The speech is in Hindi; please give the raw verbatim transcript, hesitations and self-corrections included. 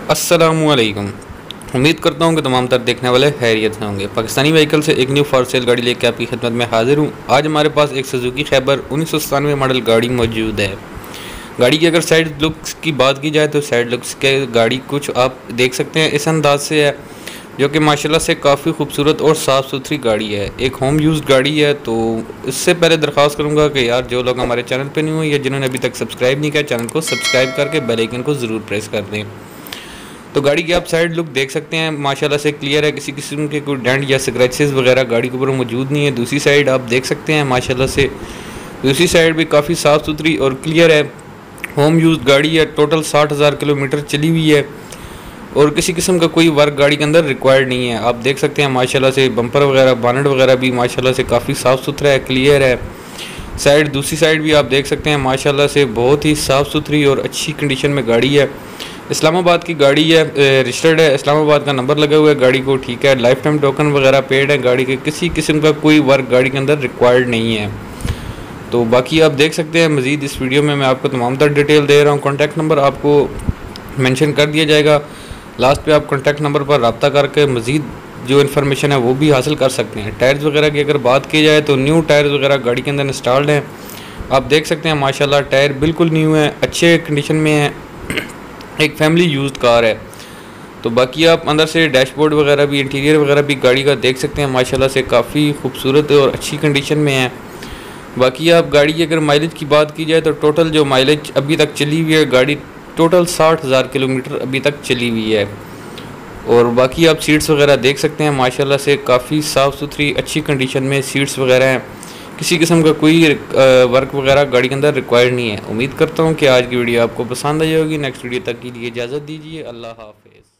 अस्सलामुअलैकुम। उम्मीद करता हूँ कि तमाम तर देखने वाले खैरियत से होंगे। पाकिस्तानी व्हीकल से एक न्यू फॉर सेल गाड़ी लेके आपकी खिदमत में हाजिर हूँ। आज हमारे पास एक सुजुकी खैबर उन्नीस सौ सतानवे मॉडल गाड़ी मौजूद है। गाड़ी की अगर साइड लुक्स की बात की जाए तो साइड लुक्स के गाड़ी कुछ आप देख सकते हैं इस अंदाज से है, जो कि माशाल्लाह से काफ़ी खूबसूरत और साफ़ सुथरी गाड़ी है। एक होम यूज़ गाड़ी है। तो इससे पहले दरख्वास्त करूँगा कि यार जो लोग हमारे चैनल पर नहीं हुए या जिन्होंने अभी तक सब्सक्राइब नहीं किया, चैनल को सब्सक्राइब करके बेल आइकन को ज़रूर प्रेस कर दें। तो गाड़ी की आप साइड लुक देख सकते हैं, माशाल्लाह से क्लियर है, किसी किस्म के कोई डेंट या स्क्रैचेस वगैरह गाड़ी के ऊपर मौजूद नहीं है। दूसरी साइड आप देख सकते हैं माशाल्लाह से दूसरी साइड भी काफ़ी साफ़ सुथरी और क्लियर है। होम यूज़ गाड़ी है, टोटल साठ हज़ार किलोमीटर चली हुई है और किसी किस्म का कोई वर्क गाड़ी के अंदर रिक्वायर्ड नहीं है। आप देख सकते हैं माशाल्लाह से बम्पर वगैरह बानेट वगैरह भी माशाल्लाह से काफ़ी साफ़ सुथरा है, क्लियर है। साइड दूसरी साइड भी आप देख सकते हैं माशाल्लाह से बहुत ही साफ़ सुथरी और अच्छी कंडीशन में गाड़ी है। इस्लामाबाद की गाड़ी है, रजिस्टर्ड है, इस्लामाबाद का नंबर लगा हुआ है गाड़ी को, ठीक है। लाइफ टाइम टोकन वगैरह पेड है गाड़ी के, किसी किस्म का कोई वर्क गाड़ी के अंदर रिक्वायर्ड नहीं है। तो बाकी आप देख सकते हैं मज़ीद इस वीडियो में मैं आपको तमाम तर डिटेल दे रहा हूँ। कॉन्टैक्ट नंबर आपको मेंशन कर दिया जाएगा, लास्ट पे आप कॉन्टैक्ट नंबर पर रब्ता करके मज़ीद जो इन्फॉर्मेशन है वो भी हासिल कर सकते हैं। टायर्स वगैरह की अगर बात की जाए तो न्यू टायर्स वगैरह गाड़ी के अंदर इंस्टॉल्ड हैं। आप देख सकते हैं माशाल्लाह टायर बिल्कुल न्यू है, अच्छे कंडीशन में है, एक फैमिली यूज्ड कार है। तो बाकी आप अंदर से डैशबोर्ड वगैरह भी, इंटीरियर वगैरह भी गाड़ी का देख सकते हैं माशाल्लाह से काफ़ी खूबसूरत और अच्छी कंडीशन में है। बाकी आप गाड़ी की अगर माइलेज की बात की जाए तो टोटल जो माइलेज अभी तक चली हुई है गाड़ी टोटल साठ हज़ार किलोमीटर अभी तक चली हुई है। और बाकी आप सीट्स वगैरह देख सकते हैं माशाल्लाह से काफ़ी साफ़ सुथरी अच्छी कंडीशन में सीट्स वगैरह हैं, किसी किस्म का कोई वर्क वगैरह गाड़ी के अंदर रिक्वायर्ड नहीं है। उम्मीद करता हूँ कि आज की वीडियो आपको पसंद आई होगी। नेक्स्ट वीडियो तक के लिए इजाज़त दीजिए। अल्लाह हाफ़िज़।